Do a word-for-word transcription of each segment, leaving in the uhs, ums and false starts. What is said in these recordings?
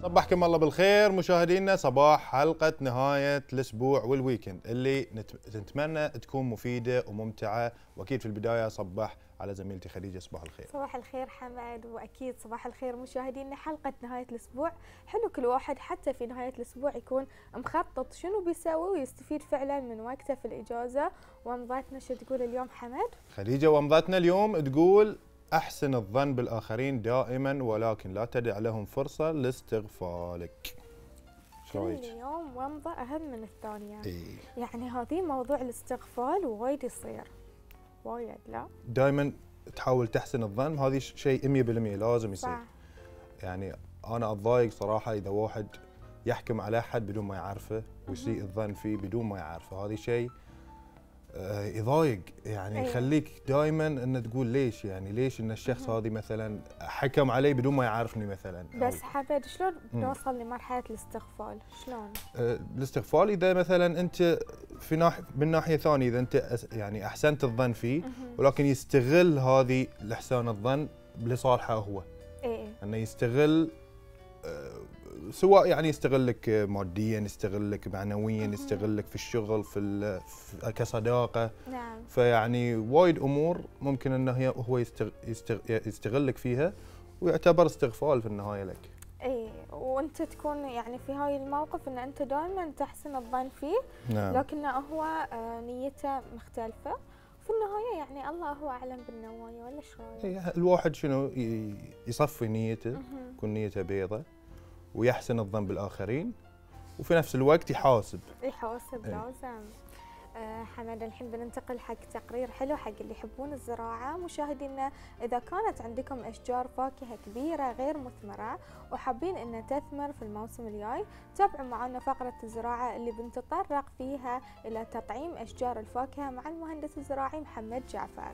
صبحكم الله بالخير مشاهدينا، صباح حلقة نهاية الأسبوع والويكند اللي نتمنى تكون مفيدة وممتعة. وأكيد في البداية صبح على زميلتي خديجة. صباح الخير. صباح الخير حمد، وأكيد صباح الخير مشاهدينا. حلقة نهاية الأسبوع حلو كل واحد حتى في نهاية الأسبوع يكون مخطط شنو بيسوي ويستفيد فعلا من وقته في الإجازة. ومضاتنا شو تقول اليوم حمد؟ خديجة ومضاتنا اليوم تقول أحسن الظن بالآخرين دائما ولكن لا تدع لهم فرصة لاستغفالك. كل يوم ومضة أهم من الثانية. إيه؟ يعني هذه موضوع الاستغفال وايد يصير وايد. لا دائما تحاول تحسن الظن، هذه شيء مية بالمية لازم يصير. صح. يعني أنا أتضايق صراحة إذا واحد يحكم على أحد بدون ما يعرفه ويسيء الظن فيه بدون ما يعرفه، هذه شيء آه يضايق. يعني أيه. يخليك دائما ان تقول ليش، يعني ليش ان الشخص هذا مثلا حكم علي بدون ما يعرفني مثلا. بس حمد شلون نوصل لمرحله الاستغفال؟ شلون؟ آه الاستغفال اذا مثلا انت في ناحيه من ناحيه ثانيه، اذا انت يعني احسنت الظن فيه ولكن يستغل هذه الاحسان الظن لصالحه هو. ايه انه يستغل آه سواء يعني يستغلك ماديا، يستغلك معنويا، يستغلك في الشغل، في, في كصداقه. نعم. فيعني وايد امور ممكن انه هو يستغ يستغ يستغلك فيها ويعتبر استغفال في النهايه لك. اي وانت تكون يعني في هاي الموقف ان انت دائما تحسن الظن فيه. نعم. لكن هو نيته مختلفه في النهايه، يعني الله هو اعلم بالنوايا، ولا ايش رايك؟ الواحد شنو يصفي نيته، تكون نيته بيضة ويحسن الظن بالآخرين وفي نفس الوقت يحاسب يحاسب ايه. لازم. أه حمد الحين بننتقل حق تقرير حلو حق اللي يحبون الزراعة. مشاهدينا إذا كانت عندكم أشجار فاكهة كبيرة غير مثمرة وحابين أن تثمر في الموسم الجاي، تابعوا معنا فقرة الزراعة اللي بنتطرق فيها إلى تطعيم أشجار الفاكهة مع المهندس الزراعي محمد جعفر.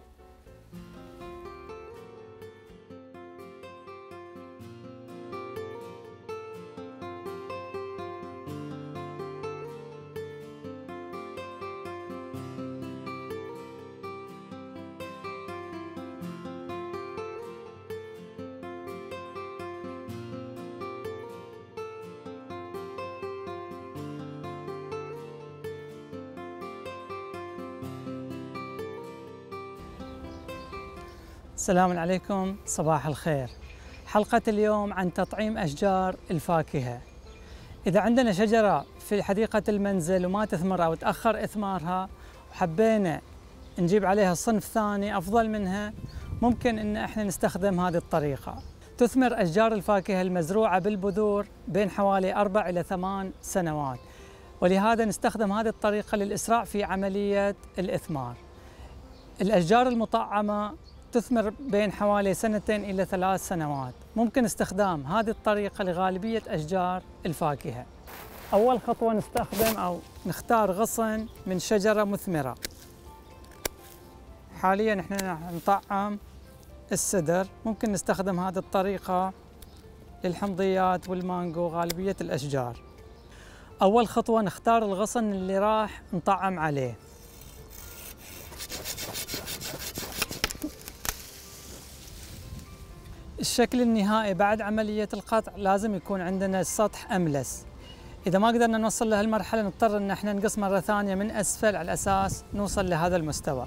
السلام عليكم، صباح الخير. حلقة اليوم عن تطعيم أشجار الفاكهة. إذا عندنا شجرة في حديقة المنزل وما تثمر أو تأخر إثمارها وحبينا نجيب عليها صنف ثاني أفضل منها، ممكن إن إحنا نستخدم هذه الطريقة. تثمر أشجار الفاكهة المزروعة بالبذور بين حوالي أربع إلى ثمان سنوات، ولهذا نستخدم هذه الطريقة للإسراع في عملية الإثمار. الأشجار المطعمة تثمر بين حوالي سنتين إلى ثلاث سنوات. ممكن استخدام هذه الطريقة لغالبية أشجار الفاكهة. أول خطوة نستخدم أو نختار غصن من شجرة مثمرة. حالياً إحنا نطعم السدر. ممكن نستخدم هذه الطريقة للحمضيات والمانجو غالبية الأشجار. أول خطوة نختار الغصن اللي راح نطعم عليه. الشكل النهائي بعد عملية القطع لازم يكون عندنا السطح أملس. إذا ما قدرنا نوصل لهالمرحلة نضطر إن احنا نقص مرة ثانية من أسفل على أساس نوصل لهذا المستوى.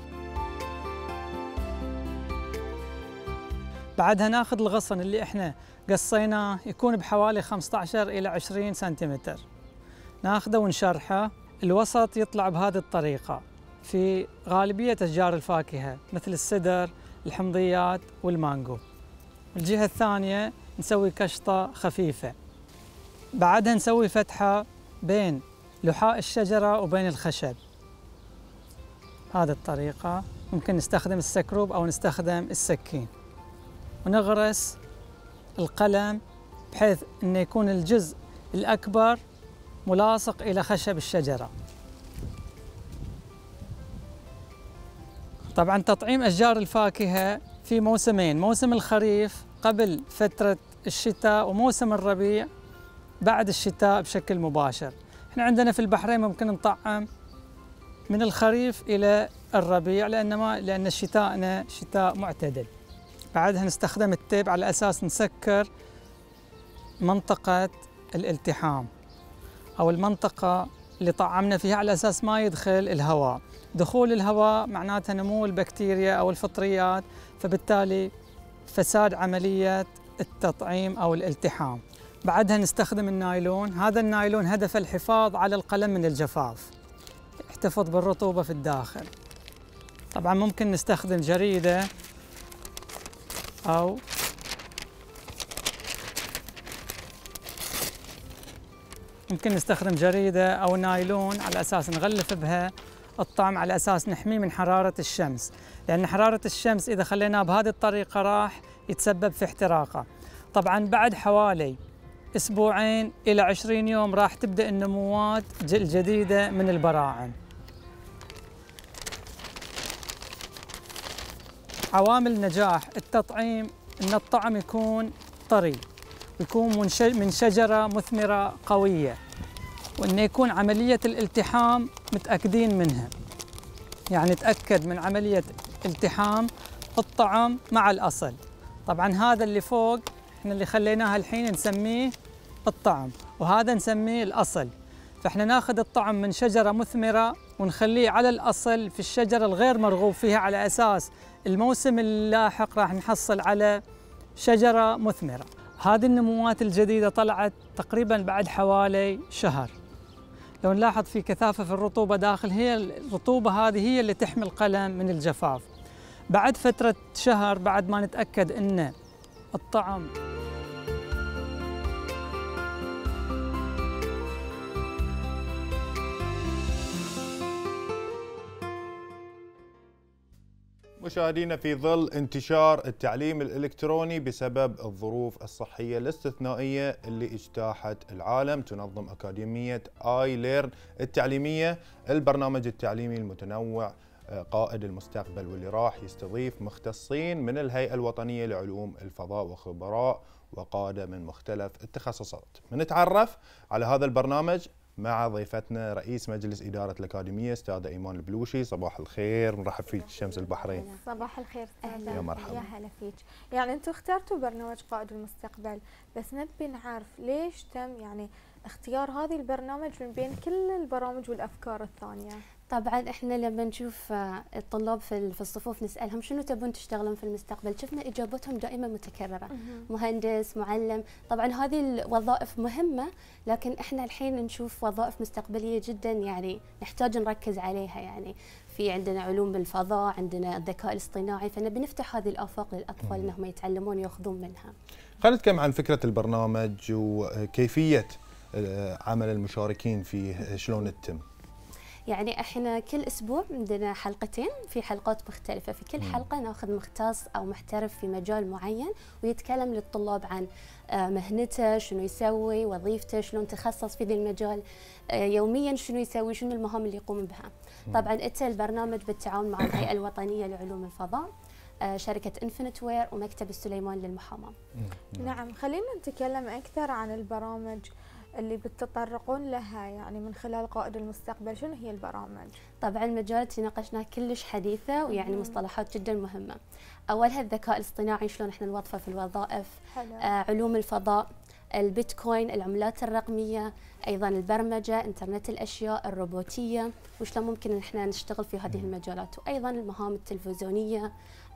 بعدها ناخذ الغصن اللي احنا قصيناه يكون بحوالي خمسة عشر إلى عشرين سنتيمتر، ناخذه ونشرحه. الوسط يطلع بهذه الطريقة في غالبية أشجار الفاكهة مثل السدر، الحمضيات والمانجو. الجهة الثانية نسوي كشطة خفيفة. بعدها نسوي فتحة بين لحاء الشجرة وبين الخشب. هذه الطريقة. ممكن نستخدم السكروب أو نستخدم السكين، ونغرس القلم بحيث أن يكون الجزء الأكبر ملاصق إلى خشب الشجرة. طبعاً تطعيم أشجار الفاكهة في موسمين، موسم الخريف قبل فترة الشتاء وموسم الربيع بعد الشتاء بشكل مباشر. احنا عندنا في البحرين ممكن نطعم من الخريف إلى الربيع لأن ما لأن شتاءنا شتاء معتدل. بعدها نستخدم التيب على أساس نسكر منطقة الالتحام أو المنطقة اللي طعمنا فيها على أساس ما يدخل الهواء. دخول الهواء معناتها نمو البكتيريا أو الفطريات، فبالتالي فساد عملية التطعيم أو الالتحام. بعدها نستخدم النايلون. هذا النايلون هدف الحفاظ على القلم من الجفاف، يحتفظ بالرطوبة في الداخل. طبعا ممكن نستخدم جريدة أو ممكن نستخدم جريدة أو نايلون على أساس نغلف بها الطعم، على أساس نحميه من حرارة الشمس، لأن حرارة الشمس إذا خليناه بهذه الطريقة راح يتسبب في احتراقه. طبعا بعد حوالي أسبوعين إلى عشرين يوم راح تبدأ النموات الجديدة من البراعم. عوامل نجاح التطعيم أن الطعم يكون طري، ويكون من شجرة مثمرة قوية، وأن يكون عملية الالتحام متأكدين منها، يعني تأكد من عملية التحام الطعم مع الأصل. طبعا هذا اللي فوق احنا اللي خليناها الحين نسميه الطعم، وهذا نسميه الأصل. فاحنا ناخذ الطعم من شجرة مثمرة ونخليه على الأصل في الشجرة الغير مرغوب فيها، على أساس الموسم اللاحق راح نحصل على شجرة مثمرة. هذه النموات الجديدة طلعت تقريبا بعد حوالي شهر. لو نلاحظ في كثافة في الرطوبة داخل، هي الرطوبة هذه هي اللي تحمي القلم من الجفاف. بعد فترة شهر، بعد ما نتأكد أن الطعم مشاهدينا، في ظل انتشار التعليم الإلكتروني بسبب الظروف الصحية الاستثنائية اللي اجتاحت العالم، تنظم أكاديمية آي ليرن التعليمية البرنامج التعليمي المتنوع قائد المستقبل، واللي راح يستضيف مختصين من الهيئة الوطنية لعلوم الفضاء وخبراء وقادة من مختلف التخصصات. بنتعرف على هذا البرنامج مع ضيفتنا رئيس مجلس إدارة الأكاديمية أستاذة إيمان البلوشي. صباح الخير، نرحب فيك شمس البحرين. صباح الخير. أهلا يا مرحبا. يا هلا فيك. يعني أنتم اخترتوا برنامج قائد المستقبل، بس نبي نعرف ليش تم يعني اختيار هذه البرنامج من بين كل البرامج والأفكار الثانية؟ طبعا احنا لما نشوف الطلاب في في الصفوف نسالهم شنو تبون تشتغلون في المستقبل، شفنا اجابتهم دائما متكرره، مهندس، معلم. طبعا هذه الوظائف مهمه، لكن احنا الحين نشوف وظائف مستقبليه جدا يعني نحتاج نركز عليها. يعني في عندنا علوم الفضاء، عندنا الذكاء الاصطناعي، فنبي نفتح هذه الافاق للاطفال انهم يتعلمون وياخذون منها. خلينا نتكلم عن فكره البرنامج وكيفيه عمل المشاركين فيه، شلون تتم؟ يعني احنا كل اسبوع عندنا حلقتين في حلقات مختلفه، في كل حلقه ناخذ مختص او محترف في مجال معين ويتكلم للطلاب عن مهنته، شنو يسوي، وظيفته، شلون تخصص في ذا المجال، يوميا شنو يسوي، شنو المهام اللي يقوم بها. طبعا اتى البرنامج بالتعاون مع الهيئه الوطنيه لعلوم الفضاء، شركه انفينيت وير، ومكتب السليمان للمحاماه. نعم، خلينا نتكلم اكثر عن البرامج اللي بتتطرقون لها يعني من خلال قائد المستقبل. شنو هي البرامج؟ طبعا المجالات اللي ناقشناها كلش حديثه، ويعني مصطلحات جدا مهمه. اولها الذكاء الاصطناعي، شلون احنا نوظفه في الوظائف. آه علوم الفضاء، البيتكوين، العملات الرقميه، ايضا البرمجه، انترنت الاشياء، الروبوتيه، وشلون ممكن احنا نشتغل في هذه المجالات، وايضا المهام التلفزيونيه،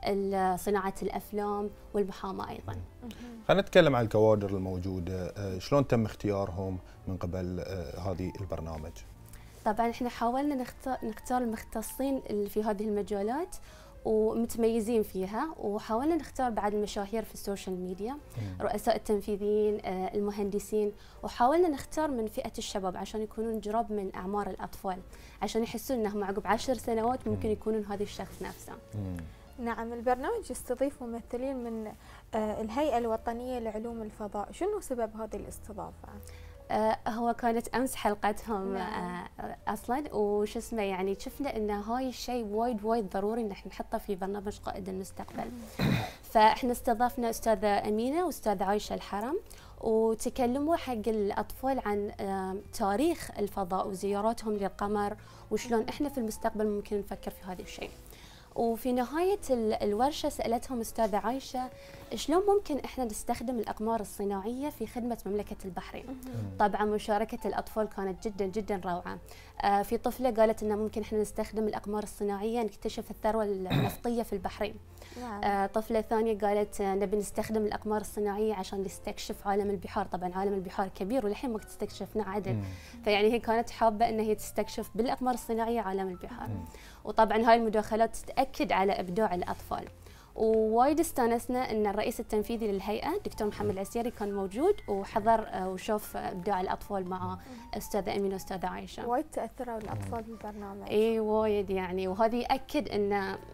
صناعه الافلام والمحاماه ايضا. خلينا نتكلم عن الكوادر الموجوده، شلون تم اختيارهم من قبل هذه البرنامج؟ طبعا احنا حاولنا نختار نختار المختصين اللي في هذه المجالات ومتميزين فيها، وحاولنا نختار بعد المشاهير في السوشيال ميديا، رؤساء التنفيذيين، المهندسين، وحاولنا نختار من فئة الشباب عشان يكونون جراب من أعمار الأطفال، عشان يحسون أنهم عقب عشر سنوات ممكن يكونون هذا الشخص نفسه. نعم، البرنامج يستضيف ممثلين من الهيئة الوطنية لعلوم الفضاء. شنو سبب هذه الاستضافة؟ آه هو كانت امس حلقتهم آه اصلا، وش اسمه يعني شفنا ان هاي الشيء وايد وايد ضروري ان احنا نحطه في برنامج قائد المستقبل. فاحنا استضفنا استاذه امينه واستاذه عايشه الحرم، وتكلموا حق الاطفال عن آه تاريخ الفضاء وزياراتهم للقمر، وشلون احنا في المستقبل ممكن نفكر في هذا الشيء. وفي نهاية الورشة سألتهم أستاذة عايشة شلون ممكن إحنا نستخدم الأقمار الصناعية في خدمة مملكة البحرين. طبعا مشاركة الأطفال كانت جدا جدا روعة. آه في طفلة قالت إنه ممكن إحنا نستخدم الأقمار الصناعية نكتشف الثروة النفطية في البحرين. آه طفلة ثانية قالت آه نبي نستخدم الأقمار الصناعية عشان نستكشف عالم البحار. طبعا عالم البحار كبير وللحين ما استكشفناه عدل، فيعني هي كانت حابة إن هي تستكشف بالأقمار الصناعية عالم البحار. وطبعا هاي المداخلات تأكد على إبداع الأطفال. ووايد استانسنا ان الرئيس التنفيذي للهيئه دكتور محمد العسيري كان موجود وحضر وشوف ابداع الاطفال مع استاذه امينه واستاذه عايشه. وايد تاثروا الاطفال بالبرنامج. اي وايد يعني، وهذا ياكد ان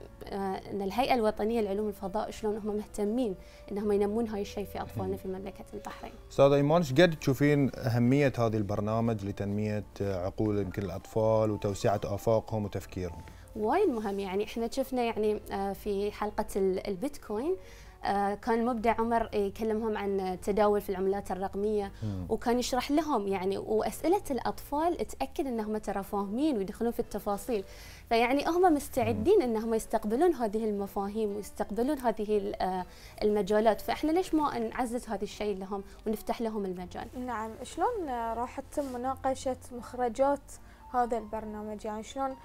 ان الهيئه الوطنيه لعلوم الفضاء شلون هم مهتمين انهم ينمون هاي الشيء في اطفالنا في مملكه البحرين. استاذه ايمان، ايش قد تشوفين اهميه هذا البرنامج لتنميه عقول يمكن الاطفال وتوسعه افاقهم وتفكيرهم؟ وايد مهم. يعني احنا شفنا يعني في حلقه البيتكوين كان المبدع عمر يكلمهم عن تداول في العملات الرقميه، مم. وكان يشرح لهم يعني، واسئله الاطفال تاكد انهم ترى فاهمين ويدخلون في التفاصيل، فيعني هم مستعدين انهم يستقبلون هذه المفاهيم ويستقبلون هذه المجالات، فاحنا ليش ما نعزز هذا الشيء لهم ونفتح لهم المجال؟ نعم. شلون راح تتم مناقشه مخرجات هذا البرنامج؟ يعني شلون،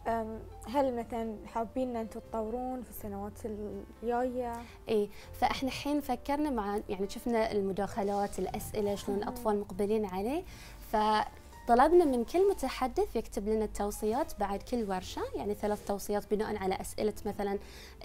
هل مثلا حابين ان انتم تطورون في السنوات الجايه؟ اي، فاحنا الحين فكرنا مع يعني شفنا المداخلات الاسئله شلون الاطفال مقبلين عليه، فطلبنا من كل متحدث يكتب لنا التوصيات بعد كل ورشه، يعني ثلاث توصيات بناء على اسئله مثلا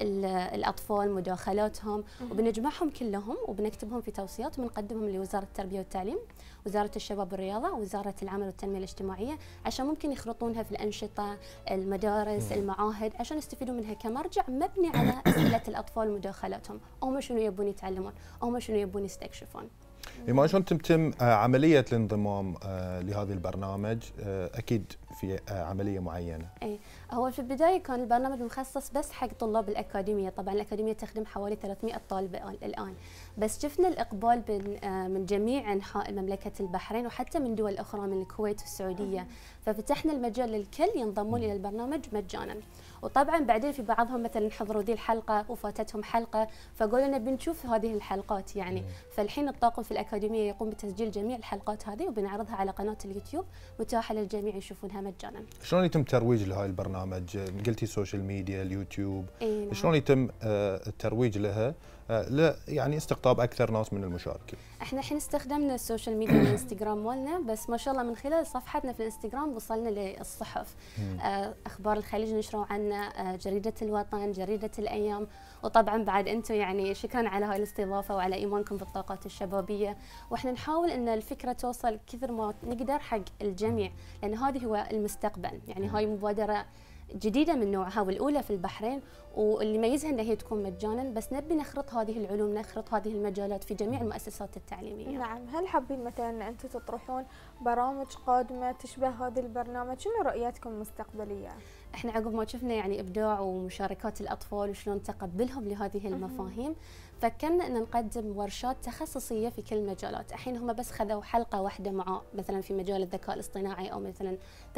الاطفال مداخلاتهم، وبنجمعهم كلهم وبنكتبهم في توصيات وبنقدمهم لوزاره التربيه والتعليم، وزاره الشباب والرياضه، وزاره العمل والتنميه الاجتماعيه، عشان ممكن يخلطونها في الانشطه، المدارس، المعاهد، عشان يستفيدوا منها كمرجع مبني على اسئله الاطفال ومداخلاتهم، هم شنو يبون يتعلمون، هم شنو يبون يستكشفون. ايمان، شلون تتم عمليه الانضمام لهذا البرنامج؟ اكيد في عمليه معينه. اي، هو في البدايه كان البرنامج مخصص بس حق طلاب الاكاديميه، طبعا الاكاديميه تخدم حوالي ثلاثمئة طالب الان، بس شفنا الاقبال من جميع انحاء مملكه البحرين وحتى من دول اخرى من الكويت والسعوديه، ففتحنا المجال للكل ينضمون الى البرنامج مجانا. وطبعا بعدين في بعضهم مثلا حضروا ذي الحلقه وفاتتهم حلقه فقالوا لنا بنشوف هذه الحلقات يعني، فالحين الطاقم في الاكاديميه يقوم بتسجيل جميع الحلقات هذه وبنعرضها على قناه اليوتيوب متاحه للجميع يشوفونها مجانا. شلون يتم ترويج لهاي البرنامج؟ قلتي السوشيال ميديا، اليوتيوب، إيه نعم. شلون يتم الترويج لها لا يعني استقطاب اكثر ناس من المشاركين؟ احنا الحين استخدمنا السوشيال ميديا والانستغرام مالنا، بس ما شاء الله من خلال صفحتنا في الانستغرام وصلنا للصحف، آه اخبار الخليج نشروا عنا، آه جريده الوطن، جريده الايام، وطبعا بعد انتم يعني شكرا على هاي الاستضافه وعلى ايمانكم بالطاقات الشبابيه، واحنا نحاول ان الفكره توصل كثر ما نقدر حق الجميع، لان هذه هو المستقبل، يعني هاي مبادره جديدة من نوعها والأولى في البحرين، واللي يميزها أنها هي تكون مجانا، بس نبي نخرط هذه العلوم، نخرط هذه المجالات في جميع المؤسسات التعليمية. نعم. هل حابين مثلا أن أنتم تطرحون برامج قادمة تشبه هذا البرنامج؟ شنو رؤيتكم المستقبلية؟ احنا عقب ما شفنا يعني إبداع ومشاركات الأطفال وشلون تقبلهم لهذه المفاهيم، فكرنا أن نقدم ورشات تخصصية في كل المجالات. الحين هم بس خذوا حلقة واحدة مع مثلا في مجال الذكاء الاصطناعي أو مثلا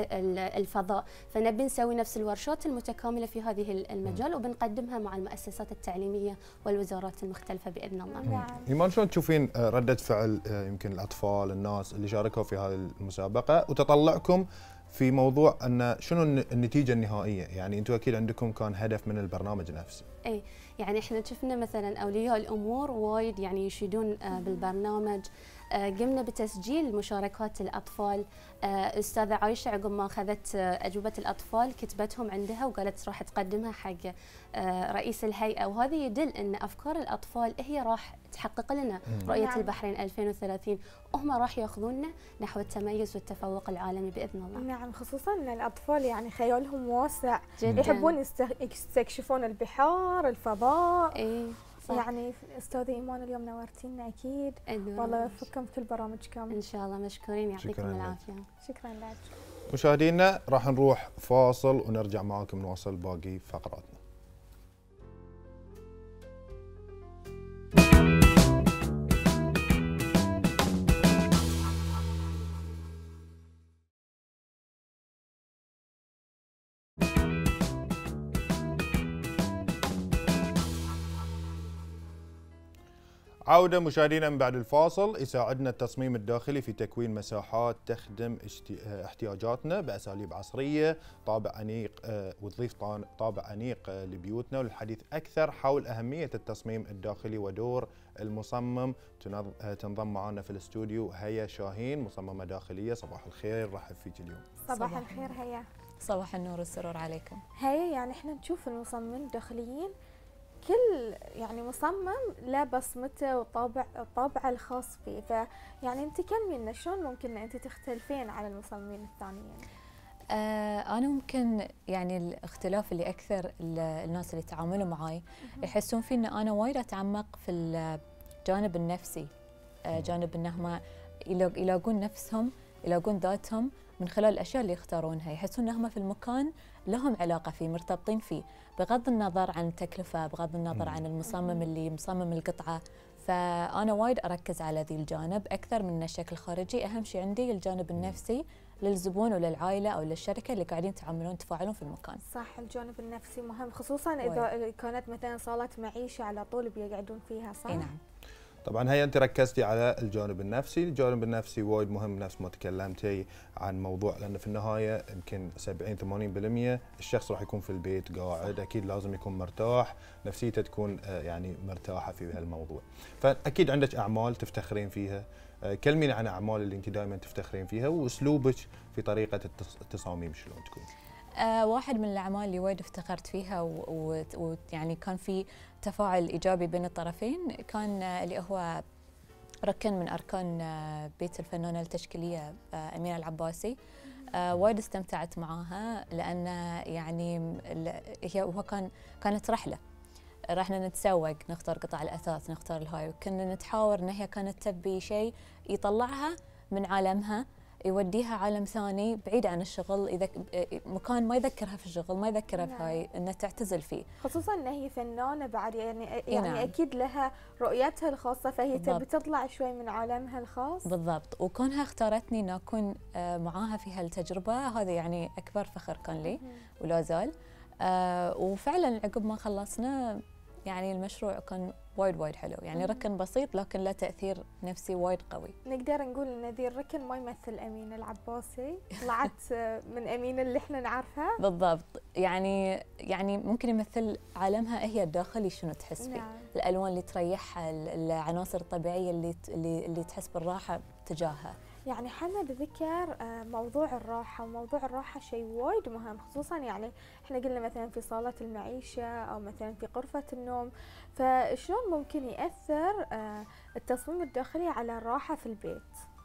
الفضاء، فنبي نسوي نفس الورشات المتكاملة في هذه المجال وبنقدمها مع المؤسسات التعليمية والوزارات المختلفة بإذن الله. نعم. إيمان، شلون تشوفين ردة فعل يمكن الأطفال، الناس اللي شاركوا في هذه المسابقة، وتطلعكم في موضوع أن شنو النتيجة النهائية؟ يعني أنتم أكيد عندكم كان هدف من البرنامج نفسه. أي، يعني احنا شفنا مثلا أولياء الأمور وايد يعني يشيدون بالبرنامج، قمنا بتسجيل مشاركات الأطفال. أستاذة عايشة عقب ما أخذت أجوبة الأطفال كتبتهم عندها وقالت راح تقدمها حق رئيس الهيئة، وهذا يدل أن أفكار الأطفال هي راح تحقق لنا رؤية نعم. البحرين ألفين وثلاثين، وهم راح ياخذوننا نحو التميز والتفوق العالمي بإذن الله. نعم، خصوصا أن الأطفال يعني خيالهم واسع جدا، يحبون يستكشفون البحار، الفضاء. إيه صح. يعني استاذة ايمان اليوم نورتينا اكيد، والله يوفقكم في البرامج كامل ان شاء الله. مشكورين، يعطيكم العافيه. شكرا لك. مشاهدينا راح نروح فاصل ونرجع معاكم نواصل باقي فقراتنا. عودة مشاهدينا من بعد الفاصل. يساعدنا التصميم الداخلي في تكوين مساحات تخدم احتياجاتنا بأساليب عصرية، طابع أنيق وتضيف طابع أنيق لبيوتنا. وللحديث أكثر حول أهمية التصميم الداخلي ودور المصمم تنضم معنا في الاستوديو هيا شاهين، مصممة داخلية. صباح الخير، رحب فيك اليوم. صباح الخير هيا. صباح النور والسرور عليكم. هيا، يعني احنا نشوف المصممين الداخليين كل يعني مصمم له بصمته وطابع طابعه الخاص فيه، فيعني انت كلمي لنا شلون ممكن انت تختلفين على المصممين الثانيين؟ آه انا ممكن يعني الاختلاف اللي اكثر الناس اللي يتعاملوا معي يحسون فيه ان انا وايد اتعمق في الجانب النفسي، آه جانب انهم يلاقون نفسهم، يلاقون ذاتهم من خلال الاشياء اللي يختارونها، يحسون انهم في المكان لهم علاقه فيه، مرتبطين فيه، بغض النظر عن التكلفه، بغض النظر عن المصمم اللي مصمم القطعه. فانا وايد اركز على ذي الجانب اكثر من الشكل الخارجي. اهم شيء عندي الجانب النفسي للزبون وللعائله او للشركه اللي قاعدين يتعاملون يتفاعلون في المكان. صح، الجانب النفسي مهم، خصوصا اذا كانت مثلا صاله معيشه على طول بيقعدون فيها. صح. اي نعم. طبعا هي انت ركزتي على الجانب النفسي، الجانب النفسي وايد مهم نفس ما تكلمتي عن موضوع، لان في النهايه يمكن سبعين ثمانين بالمئة الشخص راح يكون في البيت قاعد، اكيد لازم يكون مرتاح، نفسيته تكون يعني مرتاحه في هالموضوع. فاكيد عندك اعمال تفتخرين فيها، كلمينا عن اعمال اللي انت دائما تفتخرين فيها واسلوبك في طريقه التصاميم شلون تكون. آه واحد من الاعمال اللي وايد افتخرت فيها ويعني كان في تفاعل ايجابي بين الطرفين كان آه اللي هو ركن من اركان آه بيت الفنانه التشكيليه آه امينه العباسي. آه وايد استمتعت معاها لان يعني هي هو كان كانت رحله، رحنا نتسوق، نختار قطع الاثاث، نختار الهاي، وكنا نتحاور ان هي كانت تبي شيء يطلعها من عالمها يوديها عالم ثاني بعيد عن الشغل، إذا مكان ما يذكرها في الشغل، ما يذكرها في هاي، انها تعتزل فيه. خصوصا ان هي فنانه بعد، يعني يعني نعم. اكيد لها رؤيتها الخاصه، فهي بالضبط. تبي تطلع شوي من عالمها الخاص. بالضبط، وكونها اختارتني ان اكون معاها في هالتجربه، هذا يعني اكبر فخر كان لي ولا زال. وفعلا عقب ما خلصنا يعني المشروع كان وايد وايد حلو، يعني ركن بسيط لكن له تأثير نفسي وايد قوي. نقدر نقول ان ذي الركن ما يمثل أمينة العباسي، طلعت من أمينة اللي احنا نعرفها. بالضبط، يعني يعني ممكن يمثل عالمها هي الداخلي شنو تحس فيه. نعم. الألوان اللي تريحها، العناصر الطبيعية اللي اللي اللي تحس بالراحة تجاهها. يعني حمد ذكر موضوع الراحة، وموضوع الراحة شيء وايد مهم، خصوصا يعني احنا قلنا مثلا في صالة المعيشة أو مثلا في غرفة النوم، فشلون ممكن يأثر التصميم الداخلي على الراحة في البيت؟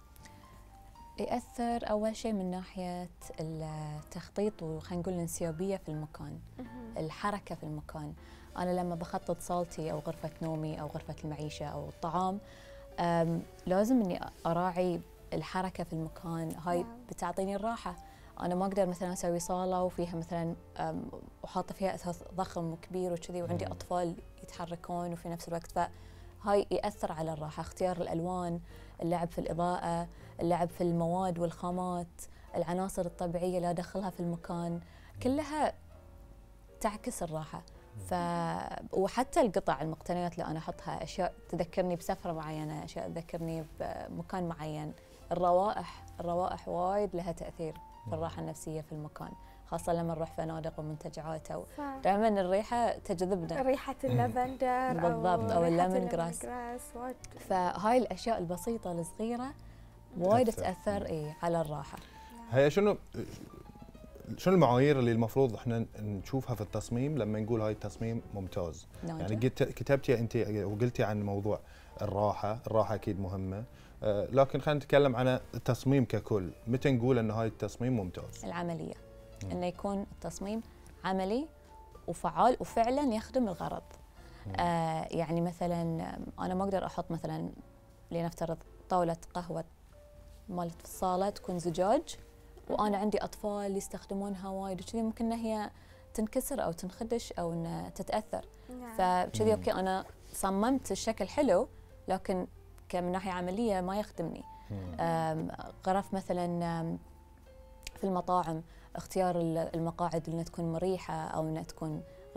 يأثر أول شيء من ناحية التخطيط وخلينا نقول الانسيابية في المكان، الحركة في المكان. أنا لما بخطط صالتي أو غرفة نومي أو غرفة المعيشة أو الطعام لازم إني أراعي الحركة في المكان، هاي بتعطيني الراحة. أنا ما أقدر مثلا أسوي صالة وفيها مثلا وحاطة فيها أثاث ضخم وكبير وكذي وعندي أطفال يتحركون وفي نفس الوقت، فهاي يأثر على الراحة. اختيار الألوان، اللعب في الإضاءة، اللعب في المواد والخامات، العناصر الطبيعية اللي أدخلها في المكان، كلها تعكس الراحة. ف وحتى القطع المقتنيات اللي أنا أحطها، أشياء تذكرني بسفرة معينة، أشياء تذكرني بمكان معين. الروائح، الروائح وايد لها تأثير في الراحة النفسية في المكان، خاصة لما نروح فنادق ومنتجعات أو دائما الريحة تجذبنا، ريحة اللافندر بالضبط أو الليمون جراس. فهاي الأشياء البسيطة الصغيرة وايد تأثر إيه على الراحة. هي شنو شنو المعايير اللي المفروض احنا نشوفها في التصميم لما نقول هاي التصميم ممتاز؟ نوجه. يعني كتبتي انت وقلتي عن موضوع الراحة، الراحة اكيد مهمة، آه لكن خلينا نتكلم عن التصميم ككل، متى نقول ان هاي التصميم ممتاز؟ العملية، مم. انه يكون التصميم عملي وفعال وفعلا يخدم الغرض. آه يعني مثلا انا ما اقدر احط مثلا لنفترض طاولة قهوة مالت في الصالة تكون زجاج وانا عندي اطفال يستخدمونها وايد وكذي، ممكن ان هي تنكسر او تنخدش او ان تتاثر. نعم. فكذي اوكي انا صممت الشكل حلو لكن من ناحيه عمليه ما يخدمني. غرف مثلا في المطاعم، اختيار المقاعد انها تكون مريحه او انها تكون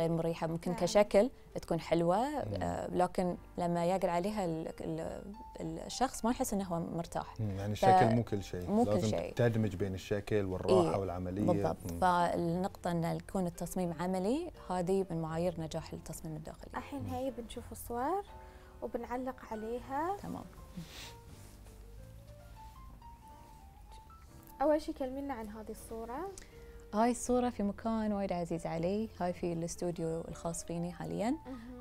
غير مريحه، ممكن نعم. كشكل تكون حلوه آه لكن لما يقعد عليها ال ال الشخص ما يحس انه هو مرتاح. يعني الشكل مو كل شيء، مو كل لازم شيء تدمج بين الشكل والراحه إيه والعمليه. بالضبط. فالنقطه ان يكون التصميم عملي هذه من معايير نجاح التصميم الداخلي. الحين هي بنشوف الصور وبنعلق عليها. تمام. اول شيء كلمينا عن هذه الصوره. هاي الصورة في مكان وايد عزيز علي، هاي في الاستوديو الخاص فيني حاليا،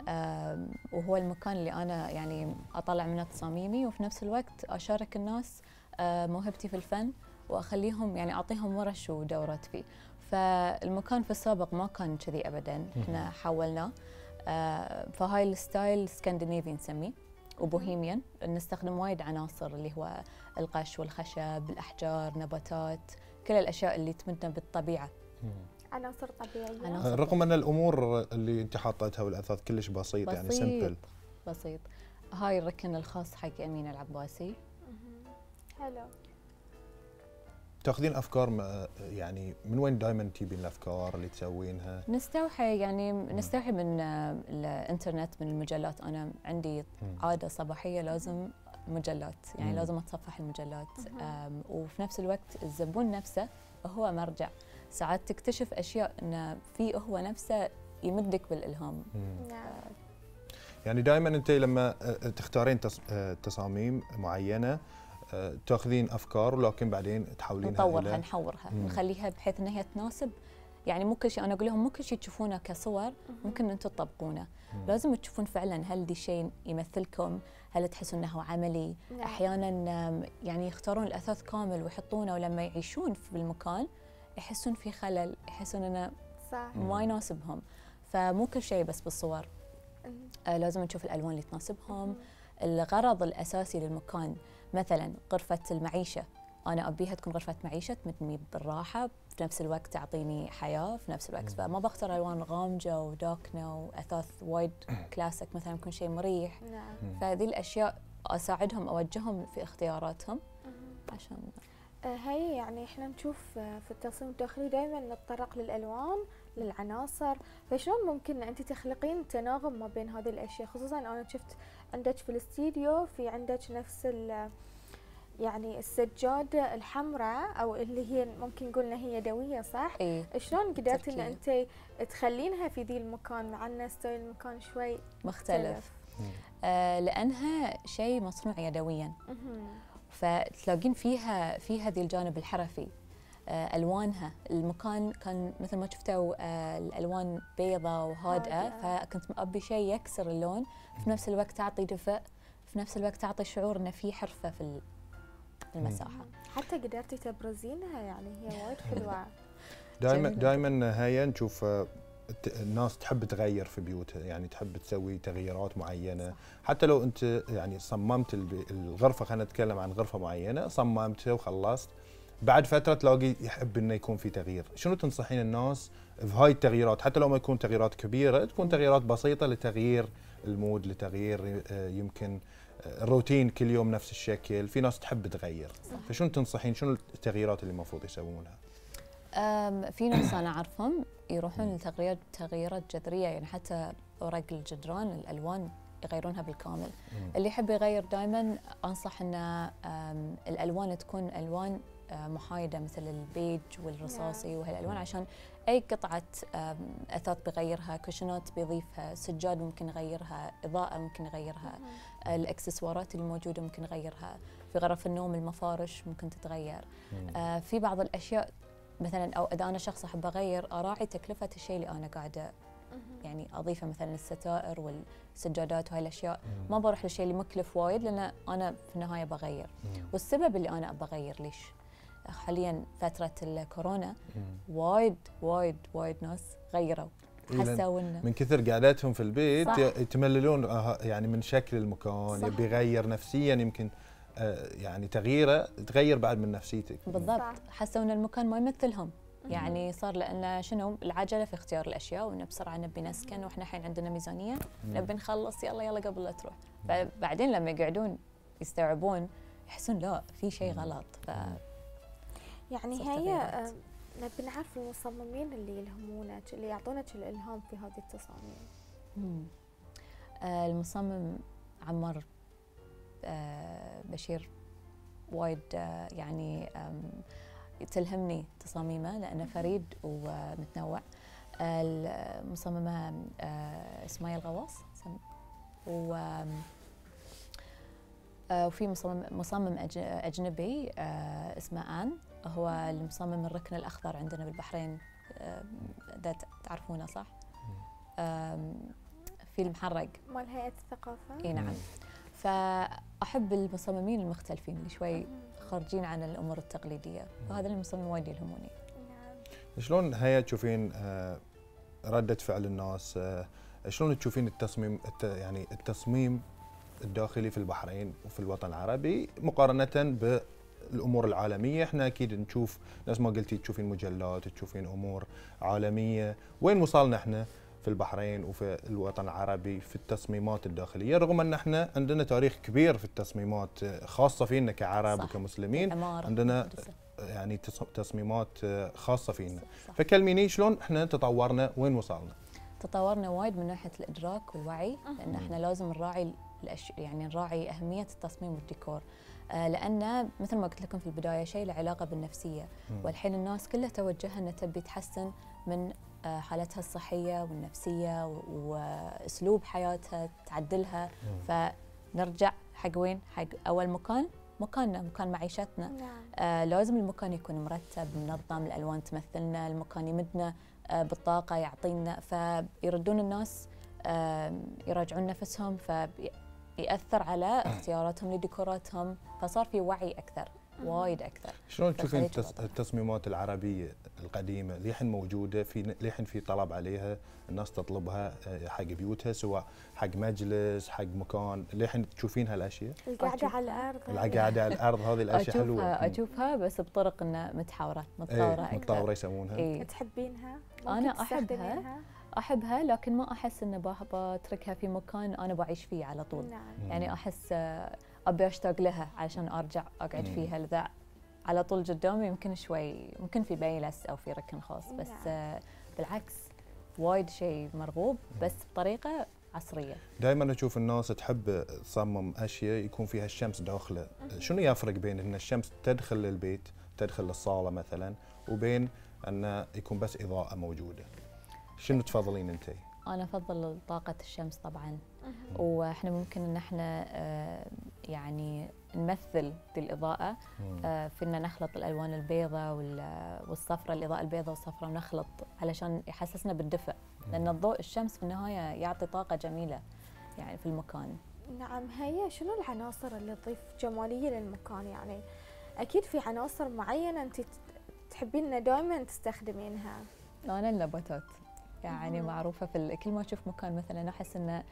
وهو المكان اللي أنا يعني أطلع منه تصاميمي وفي نفس الوقت أشارك الناس موهبتي في الفن وأخليهم يعني أعطيهم ورش ودورات فيه. فالمكان في السابق ما كان كذي أبدا، إحنا حولناه. فهاي الستايل سكندنافي نسميه وبوهيميان، نستخدم وايد عناصر اللي هو القش والخشب، الأحجار، نباتات، كل الاشياء اللي تمدنا بالطبيعه. عناصر طبيعيه. عناصر رغم ان الامور اللي انت حاطتها والاثاث كلش بسيط, بسيط يعني سمبل. بسيط. هاي الركن الخاص حق امينه العباسي. حلو. تاخذين افكار يعني من وين دائما تجيبين الافكار اللي تسوينها؟ نستوحي يعني نستوحي من الانترنت، من المجلات. انا عندي عاده صباحيه لازم مجلات، يعني مم. لازم اتصفح المجلات. وفي نفس الوقت الزبون نفسه هو مرجع، ساعات تكتشف اشياء انه في هو نفسه يمدك بالالهام. نعم. يعني دائما انت لما تختارين تصاميم معينه تاخذين افكار ولكن بعدين تحولينها نطورها نحورها نخليها بحيث انها تناسب. يعني مو كل شيء انا اقول لهم مو كل شيء تشوفونه كصور ممكن انتم تطبقونه، لازم تشوفون فعلا هل دي شيء يمثلكم، هل تحسون انه عملي. نعم. احيانا يعني يختارون الاثاث كامل ويحطونه ولما يعيشون في المكان يحسون في خلل، يحسون انه صح ما يناسبهم. فمو كل شيء بس بالصور، آه لازم نشوف الالوان اللي تناسبهم. الغرض الاساسي للمكان، مثلا غرفه المعيشه انا ابيها تكون غرفه معيشه تمدني بالراحه، في نفس الوقت تعطيني حياه في نفس الوقت. فما بختار الوان غامجه وداكنه واثاث وايد كلاسيك، مثلا يكون شيء مريح. نعم. فهذه الاشياء اساعدهم اوجههم في اختياراتهم. عشان هي يعني احنا نشوف في التصميم الداخلي دائما نتطرق للالوان للعناصر، فشلون ممكن انت تخلقين تناغم ما بين هذه الاشياء؟ خصوصا انا شفت عندك في الاستديو في عندك نفس يعني السجاده الحمراء او اللي هي ممكن قلنا هي يدويه صح؟ إيه؟ شلون قدرتي ان انت تخلينها في ذي المكان مع ان ستايل المكان شوي مختلف؟ آه لانها شيء مصنوع يدويا، فتلاقين فيها في هذه الجانب الحرفي. آه الوانها المكان كان مثل ما شفتوا آه الالوان بيضة وهادئه، فكنت ابي شيء يكسر اللون في نفس الوقت تعطي دفء، في نفس الوقت تعطي شعور انه في حرفه في المساحه. حتى قدرتي تبرزينها، يعني هي وايد حلوه. دائما دائما هيا نشوف الناس تحب تغير في بيوتها، يعني تحب تسوي تغييرات معينه. حتى لو انت يعني صممت الغرفه، خلينا نتكلم عن غرفه معينه صممتها وخلصت، بعد فتره تلاقي يحب انه يكون في تغيير. شنو تنصحين الناس في هاي التغييرات، حتى لو ما يكون تغييرات كبيره، تكون تغييرات بسيطه لتغيير المود، لتغيير يمكن الروتين كل يوم نفس الشكل؟ في ناس تحب تغير، فشنو تنصحين شنو التغييرات اللي المفروض يسوونها؟ في ناس انا اعرفهم يروحون لتغييرات تغييرات جذريه، يعني حتى اوراق الجدران الالوان يغيرونها بالكامل. مم. اللي يحب يغير دائما انصح ان الالوان تكون الوان محايده مثل البيج والرصاصي وهالالوان، عشان اي قطعه اثاث بيغيرها، كوشنات بيضيفها، سجاد ممكن يغيرها، اضاءه ممكن يغيرها، الاكسسوارات اللي موجوده ممكن يغيرها، في غرف النوم المفارش ممكن تتغير. آه في بعض الاشياء مثلا، او اذا انا شخص احب اغير اراعي تكلفه الشيء اللي انا قاعده يعني اضيفه، مثلا الستائر والسجادات وهي الاشياء ما بروح للشيء اللي مكلف وايد، لان انا في النهايه بغير. والسبب اللي انا ابى اغير ليش؟ حاليا فتره الكورونا وايد وايد وايد ناس غيروا، حسوا انه من كثر قعدتهم في البيت يتمللون يعني من شكل المكان، يبي يغير نفسيا، يمكن يعني تغييره تغير بعد من نفسيتك. بالضبط، حسوا ان المكان ما يمثلهم. يعني صار لان شنو العجله في اختيار الاشياء، وانه بسرعه نبي نسكن واحنا الحين عندنا ميزانيه نبي نخلص يلا يلا قبل لا تروح. فبعدين لما يقعدون يستوعبون يحسون لا في شيء غلط. ف يعني هي نبي نعرف المصممين اللي يلهمونك، اللي يعطونك الالهام في هذه التصاميم. مم. آه المصمم عمار آه بشير وايد آه يعني تلهمني تصاميمه لأنه فريد ومتنوع. آه المصممة آه اسماعيل غواص، و آه وفي مصمم مصمم أجنبي آه اسمه آن، هو المصمم الركن الأخضر عندنا بالبحرين، آه تعرفونه صح؟ آه في المحرق مال هيئة الثقافة. اي نعم. فأحب المصممين المختلفين اللي شوي خارجين عن الأمور التقليدية، وهذا المصمم وايد يلهموني. نعم. شلون هيا تشوفين ردة فعل الناس، شلون تشوفين التصميم يعني التصميم الداخلي في البحرين وفي الوطن العربي مقارنة بالأمور العالمية؟ احنا أكيد نشوف نفس ما قلتي، تشوفين مجلات، تشوفين أمور عالمية، وين وصلنا احنا في البحرين وفي الوطن العربي في التصميمات الداخلية، رغم ان احنا عندنا تاريخ كبير في التصميمات خاصة فينا كعرب صح. وكمسلمين عندنا يعني تصميمات خاصة فينا. فكلميني شلون احنا تطورنا، وين وصلنا؟ تطورنا وايد من ناحية الإدراك والوعي، لأن احنا لازم نراعي يعني نراعي أهمية التصميم والديكور، آه لأن مثل ما قلت لكم في البداية شيء له علاقة بالنفسية، والحين الناس كلها توجهها أنها تبي تحسن من حالتها الصحية والنفسية وأسلوب حياتها تعدلها. فنرجع حق وين؟ حق أول مكان، مكاننا، مكان معيشتنا. نعم. آه لازم المكان يكون مرتب منظم، الألوان تمثلنا، المكان يمدنا آه بالطاقة يعطينا، فيردون الناس آه يراجعون نفسهم، فيأثر على اختياراتهم لديكوراتهم، فصار في وعي أكثر وايد اكثر. شلون تشوفين التصميمات العربية القديمة للحين موجودة، في للحين في طلب عليها، الناس تطلبها حق بيوتها، سواء حق مجلس، حق مكان، للحين تشوفين هالاشياء؟ القعدة على الارض، القعدة على الارض، هذه الاشياء حلوة. اشوفها اشوفها بس بطرق انه متحورة متطورة ايه اكثر. متطورة يسوونها. ايه. تحبينها؟ انا احبها احبها لكن ما احس انه بتركها في مكان انا بعيش فيه على طول. نعم. يعني احس ابي اشتاق لها علشان ارجع اقعد فيها، لذا على طول قدامي يمكن شوي ممكن في بيلس او في ركن خاص، بس نعم. بالعكس وايد شيء مرغوب بس بطريقه عصريه. دائما اشوف الناس تحب تصمم اشياء يكون فيها الشمس داخله. شنو يفرق بين ان الشمس تدخل للبيت، تدخل للصاله مثلا، وبين ان يكون بس اضاءه موجوده؟ شنو تفضلين انت؟ انا افضل طاقه الشمس طبعا، واحنا ممكن ان احنا آه يعني نمثل بالاضاءه، آه فينا نخلط الالوان البيضاء والصفراء، الاضاءه البيضاء والصفراء ونخلط علشان يحسسنا بالدفء، لان الضوء الشمس في النهايه يعطي طاقه جميله يعني في المكان. نعم. هي شنو العناصر اللي تضيف جماليه للمكان؟ يعني اكيد في عناصر معينه انت تحبين دائما تستخدمينها. انا النباتات يعني معروفه في كل ما اشوف مكان مثلا احس انه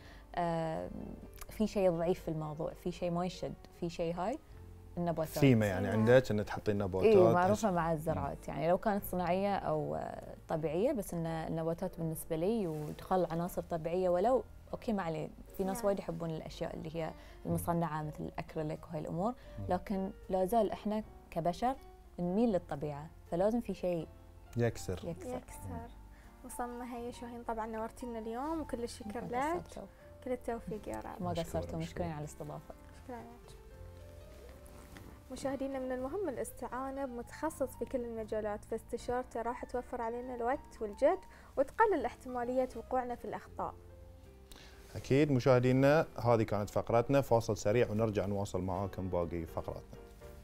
آه في شيء ضعيف في الموضوع، في شيء ما يشد، في شيء هاي النباتات. ثيمه يعني عندك ان تحطين نباتات. اي معروفه مع الزراعات، يعني لو كانت صناعيه او طبيعيه، بس ان النباتات بالنسبه لي ودخل عناصر طبيعيه ولو اوكي ما عليه، في ناس وايد يحبون الاشياء اللي هي المصنعه مثل الاكريليك وهاي الامور، لكن لا زال احنا كبشر نميل للطبيعه، فلازم في شيء يكسر يكسر, يكسر. مصممة هيا شاهين طبعا نورتينا اليوم وكل الشكر لك، كل التوفيق يا رب. ما قصرتوا، مشكورين على الاستضافه. شكرا لك. مشاهدينا من المهم الاستعانة بمتخصص في كل المجالات، فاستشارته راح توفر علينا الوقت والجهد وتقلل احتمالية وقوعنا في الأخطاء. أكيد. مشاهدينا هذه كانت فقرتنا، فاصل سريع ونرجع نواصل معاكم باقي فقراتنا.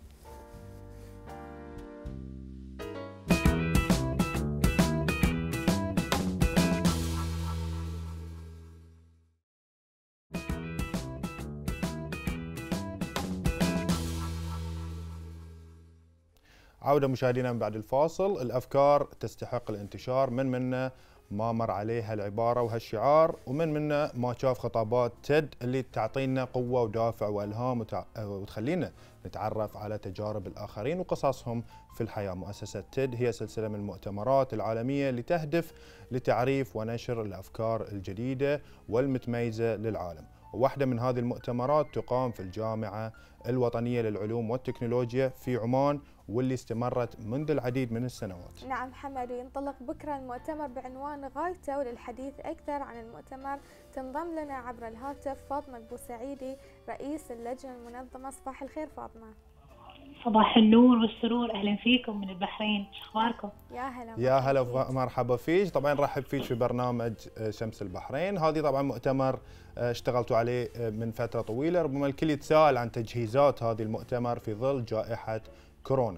عودة مشاهدينا من بعد الفاصل. الأفكار تستحق الانتشار، من منا ما مر عليه هالعبارة وهالشعار، ومن منا ما شاف خطابات تيد اللي تعطينا قوة ودافع وإلهام وتع... وتخلينا نتعرف على تجارب الآخرين وقصصهم في الحياة. مؤسسة تيد هي سلسلة من المؤتمرات العالمية اللي تهدف لتعريف ونشر الأفكار الجديدة والمتميزة للعالم، وواحدة من هذه المؤتمرات تقام في الجامعة الوطنية للعلوم والتكنولوجيا في عمان، واللي استمرت منذ العديد من السنوات. نعم حمد، ينطلق بكرة المؤتمر بعنوان غايته، وللحديث أكثر عن المؤتمر تنضم لنا عبر الهاتف فاطمة البوسعيدي رئيس اللجنة المنظمة. صباح الخير فاطمة. صباح النور والسرور، اهلا فيكم من البحرين، شو اخباركم؟ يا هلا يا هلا ومرحبا فيك. طبعا رحب فيك في برنامج شمس البحرين. هذه طبعا مؤتمر اشتغلتوا عليه من فتره طويله، ربما الكل يتساءل عن تجهيزات هذه المؤتمر في ظل جائحه كورونا.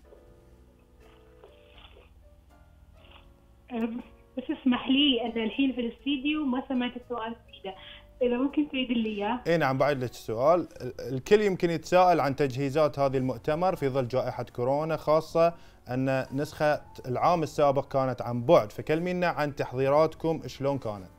بس اسمح لي ان الحين في الاستديو ما سمعت السؤال كذا، إذا ممكن تعيد لي إياه. إيه نعم بعد لك السؤال. الكل يمكن يتساءل عن تجهيزات هذه المؤتمر في ظل جائحة كورونا، خاصة أن نسخة العام السابق كانت عن بعد، فكلمينا عن تحضيراتكم شلون كانت؟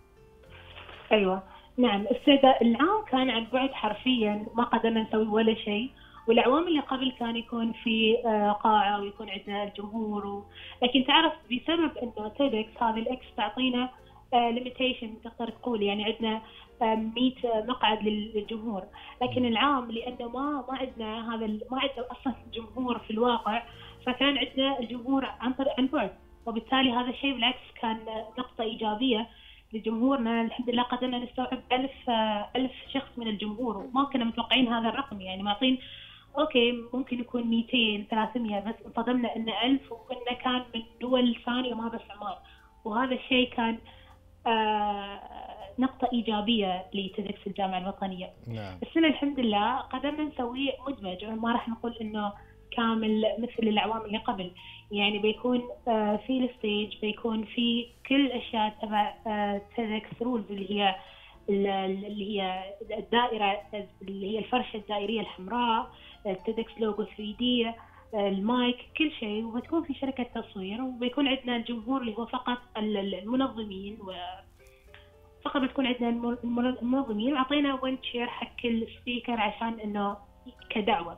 أيوة نعم، السنة العام كان عن بعد حرفيا، ما قدرنا نسوي ولا شيء، والأعوام اللي قبل كان يكون في قاعة ويكون عندنا الجمهور و... لكن تعرف بسبب أنه تيدكس هذه الإكس تعطينا ليميتيشن تقدر تقول، يعني عندنا مئة مقعد للجمهور، لكن العام لانه ما ما عندنا هذا ما عندنا اصلا جمهور في الواقع، فكان عندنا الجمهور عن طريق عن بعد، وبالتالي هذا الشيء بالعكس كان نقطه ايجابيه لجمهورنا. الحمد لله قدرنا نستوعب ألف ألف شخص من الجمهور، وما كنا متوقعين هذا الرقم، يعني معطين اوكي ممكن يكون مئتين ثلاثمئة، بس انصدمنا ان ألف، وكنا كان من دول ثانيه ما بس عمان، وهذا الشيء كان آه نقطة إيجابية لتيدكس الجامعة الوطنية. نعم. السنة الحمد لله قدرنا نسوي مدمج، ما راح نقول إنه كامل مثل الأعوام اللي قبل، يعني بيكون آه في الستيج، بيكون في كل أشياء تبع آه تيدكس رولز، اللي هي اللي هي الدائرة، اللي هي الفرشة الدائرية الحمراء، تيدكس لوجو ثري دي، المايك، كل شيء، وبتكون في شركة تصوير، وبيكون عندنا الجمهور اللي هو فقط المنظمين، و فقط بتكون عندنا المنظمين، وعطينا وين شير حق كل سبيكر عشان انه كدعوة.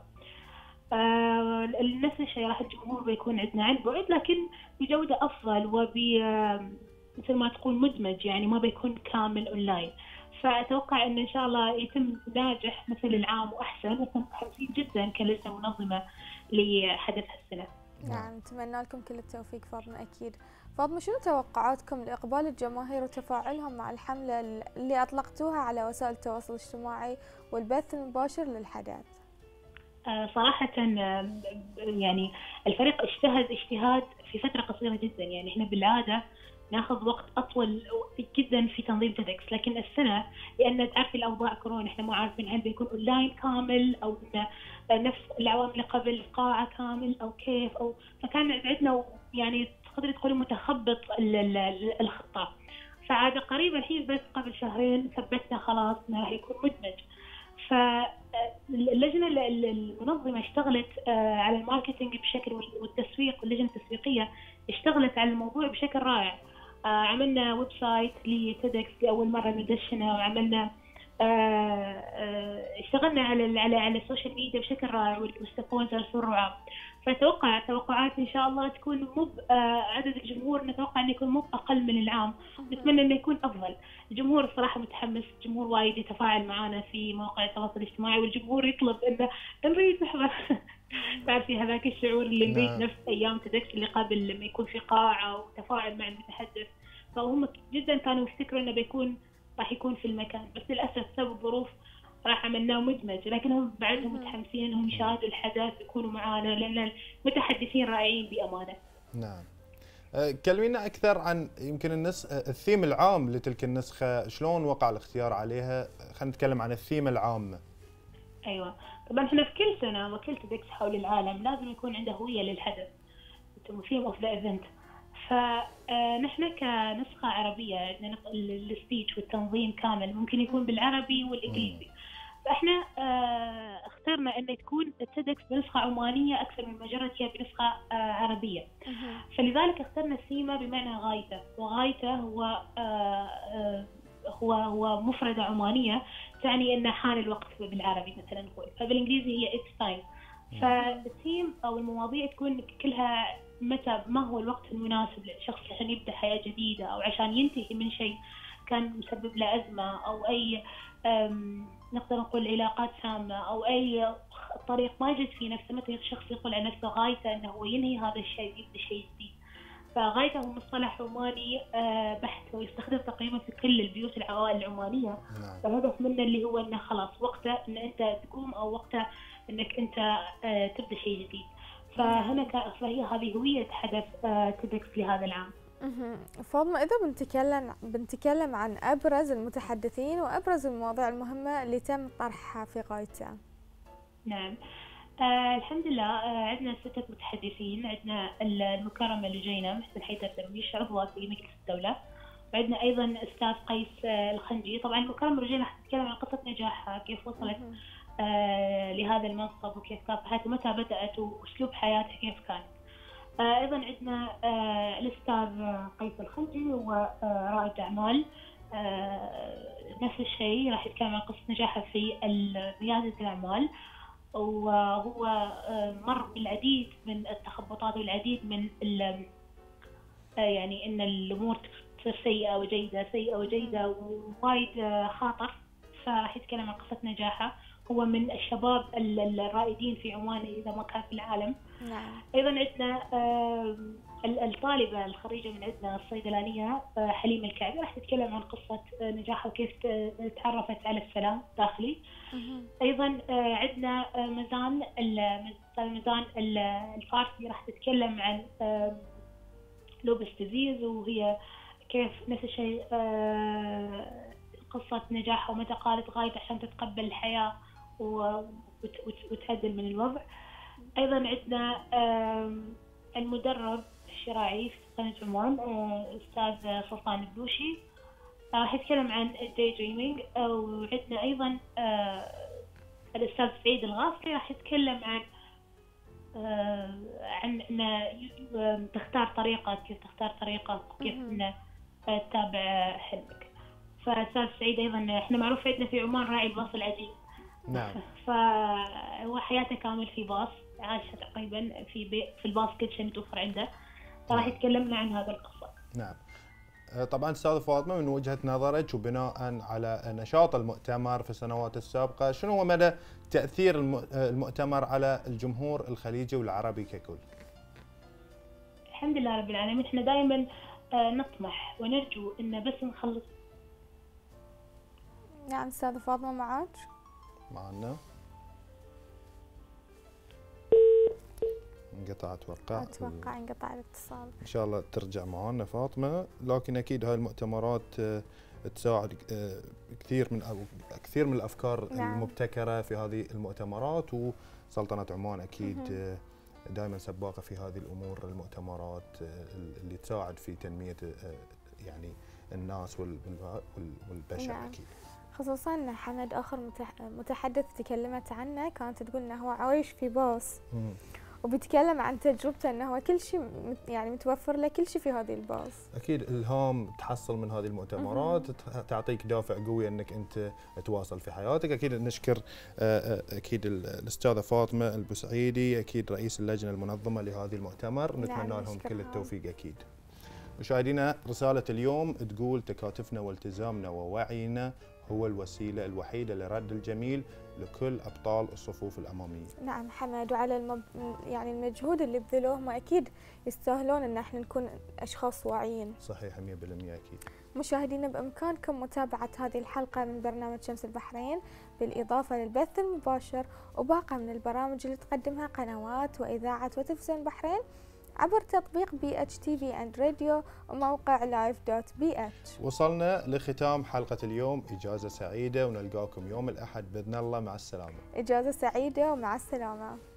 آه نفس الشيء راح الجمهور بيكون عندنا عن بعد، لكن بجودة افضل، وب مثل ما تقول مدمج، يعني ما بيكون كامل اونلاين. فأتوقع أن إن شاء الله يتم ناجح مثل العام وأحسن، ونكون متحمسين جدا كلجنة منظمة لحدث هالسنة. نعم، نتمنى لكم كل التوفيق فاطمة. أكيد. فاطمة، شنو توقعاتكم لإقبال الجماهير وتفاعلهم مع الحملة اللي أطلقتوها على وسائل التواصل الاجتماعي والبث المباشر للحدث؟ آه صراحة آه يعني الفريق اجتهد اجتهاد في فترة قصيرة جدا، يعني إحنا بالعادة ناخذ وقت أطول جدا في تنظيم تيدكس، لكن السنة لأن تعرفي الأوضاع كورونا إحنا ما عارفين هل بيكون أونلاين كامل أو نفس الأعوام اللي قبل قاعة كامل أو كيف، أو فكان عندنا يعني تقدري تقولي متخبط الخطة. فعاد قريبا الحين بس قبل شهرين ثبتنا خلاص إنه راح يكون مدمج. فاللجنة المنظمة اشتغلت على الماركتينج بشكل والتسويق، واللجنة التسويقية اشتغلت على الموضوع بشكل رائع. عملنا ويب سايت لتيدكس لأول مرة ندشنه، وعملنا اشتغلنا على على على السوشيال ميديا بشكل رائع، والسبونسرز والرعاة. فأتوقع توقعات إن شاء الله تكون مو عدد الجمهور، نتوقع إنه يكون مو أقل من العام، نتمنى إنه يكون أفضل. الجمهور الصراحة متحمس، الجمهور وايد يتفاعل معنا في مواقع التواصل الاجتماعي، والجمهور يطلب إنه نريد نحضر. تعرفي هذاك الشعور اللي نريد نفس أيام تيدكس اللي قبل، لما يكون في قاعة وتفاعل مع المتحدث، فهم جدا كانوا يفتكروا إنه بيكون راح يكون في المكان، بس للأسف بسبب الظروف راح عملناه مدمج، لكنهم بعدهم متحمسين انهم يشاهدوا الحدث يكونوا معانا، لان المتحدثين رائعين بامانه. نعم. كلمينا اكثر عن يمكن النس الثيم العام لتلك النسخه، شلون وقع الاختيار عليها؟ خلينا نتكلم عن الثيم العام. ايوه، طبعا احنا في كل سنه وكل تيدكس حول العالم لازم يكون عنده هويه للحدث، ثيم اوف ذا ايفنت. فنحن كنسخه عربيه عندنا السبيتش والتنظيم كامل ممكن يكون بالعربي والانجليزي، فاحنا آه اخترنا ان تكون التيدكس بنسخه عمانيه اكثر من مجرد بنسخه آه عربيه. فلذلك اخترنا الثيمه بمعنى غايته، وغايته هو آه آه هو هو مفردة عمانية تعني ان حان الوقت بالعربي مثلا نقول، فبالانجليزي هي اتس تايم. فالثيم او المواضيع تكون كلها متى ما هو الوقت المناسب للشخص عشان يبدا حياه جديده، او عشان ينتهي من شيء كان مسبب له ازمه، او اي نقدر نقول علاقات سامه، او اي الطريق ما يجد في نفسه. مثل الشخص يقول عن نفسه غايته انه هو ينهي هذا الشيء ويبدا شيء جديد. فغايته هو مصطلح عماني بحت ويستخدم تقريبا في كل البيوت العوائل العمانيه. فالهدف منه اللي هو انه خلاص وقته ان انت تقوم او وقته انك انت تبدا شيء جديد. فهنا فهي هذه هويه حدث تيدكس لهذا العام. فاطمة، إذا بنتكلم بنتكلم عن أبرز المتحدثين وأبرز المواضيع المهمة اللي تم طرحها في غايته. نعم، آه الحمد لله، آه عندنا ستة متحدثين. عندنا المكرمة لجينة محسن حيدر درويش عضوة في مجلس الدولة، وعندنا أيضا أستاذ قيس آه الخنجي. طبعا المكرمة لجينة راح تتكلم عن قصة نجاحها، كيف وصلت آه لهذا المنصب وكيف كانت حياتها، متى بدأت وأسلوب حياتها كيف كان. آه أيضا عندنا آه الأستاذ قيس الخنجي هو آه رائد أعمال، آه نفس الشيء راح يتكلم عن قصة نجاحه في ريادة الأعمال، وهو آه مر بالعديد من التخبطات والعديد من آه يعني إن الأمور تصير سيئة وجيدة سيئة وجيدة ووايد آه خاطر. فراح يتكلم عن قصة نجاحه. هو من الشباب الرائدين في عمان إذا ما كان في العالم. نعم. أيضا عندنا الطالبة الخريجة من عندنا الصيدلانية حليمة الكعبي، راح تتكلم عن قصة نجاحها وكيف تعرفت على السلام الداخلي. أيضا عندنا مزان مزان الفارسي، راح تتكلم عن لوبس ديزيز وهي كيف نفس الشيء قصة نجاحها ومتى قالت غاية عشان تتقبل الحياة وتعدل من الوضع. أيضا عندنا المدرب الشراعي في سلطنة عمان أستاذ سلطان البلوشي، راح يتكلم عن الداي دريمينج. وعندنا أيضا الأستاذ سعيد الغاصري راح يتكلم عن عن أن تختار طريقك، كيف تختار طريقك وكيف أن تتابع حلمك. فأستاذ سعيد أيضا إحنا معروف عندنا في عمان راعي الباص العجيب. نعم. فهو حياته كامل في باص، عاش تقريبا في بي في الباص كل شيء متوفر عنده، فراح يتكلمنا عن هذا القصة. نعم. طبعا استاذ فاطمة، من وجهة نظرك وبناء على نشاط المؤتمر في السنوات السابقة، شنو هو مدى تأثير المؤتمر على الجمهور الخليجي والعربي ككل؟ الحمد لله رب العالمين، احنا دائما نطمح ونرجو ان بس نخلص. نعم استاذة فاطمة معك؟ معنا انقطع اتوقع اتوقع انقطع الاتصال. ان شاء الله ترجع معنا فاطمة، لكن اكيد هاي المؤتمرات تساعد كثير من أو كثير من الافكار نعم. المبتكرة في هذه المؤتمرات، وسلطنة عمان اكيد نعم. دائما سباقة في هذه الامور، المؤتمرات اللي تساعد في تنمية يعني الناس والبشر نعم. اكيد. خصوصا حمد اخر متحدث تكلمت عنه كانت تقول انه هو عايش في باص مم. وبيتكلم عن تجربته انه هو كل شيء يعني متوفر له كل شيء في هذه الباص. اكيد الهام تحصل من هذه المؤتمرات مم. تعطيك دافع قوي انك انت تواصل في حياتك. اكيد نشكر اكيد الاستاذه فاطمه البوسعيدي اكيد رئيس اللجنه المنظمه لهذه المؤتمر، نتمنى نعم لهم كل التوفيق اكيد. مشاهدينا، رساله اليوم تقول تكاتفنا والتزامنا ووعينا هو الوسيلة الوحيدة لرد الجميل لكل أبطال الصفوف الأمامية. نعم حمد، وعلى المب... يعني المجهود اللي بذلوه ما أكيد يستاهلون أن احنا نكون أشخاص واعيين. صحيح مئة بالمئة أكيد. مشاهدينا، بإمكانكم متابعة هذه الحلقة من برنامج شمس البحرين بالإضافة للبث المباشر وباقة من البرامج اللي تقدمها قنوات وإذاعة وتلفزيون البحرين عبر تطبيق بي اتش تي في اند راديو وموقع لايف دوت بي اتش. وصلنا لختام حلقة اليوم، إجازة سعيدة ونلقاكم يوم الأحد بإذن الله، مع السلامة. إجازة سعيدة ومع السلامة.